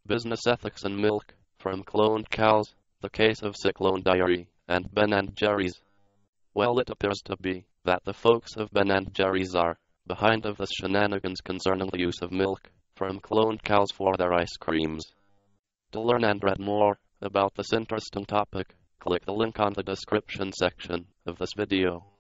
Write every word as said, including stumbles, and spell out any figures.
Business Ethics in Milk, From Cloned Cows, The Case of Cyclone Dairy, and Ben and Jerry's. Well, it appears to be that the folks of Ben and Jerry's are behind of the shenanigans concerning the use of milk from cloned cows for their ice creams. To learn and read more about this interesting topic, click the link on the description section of this video.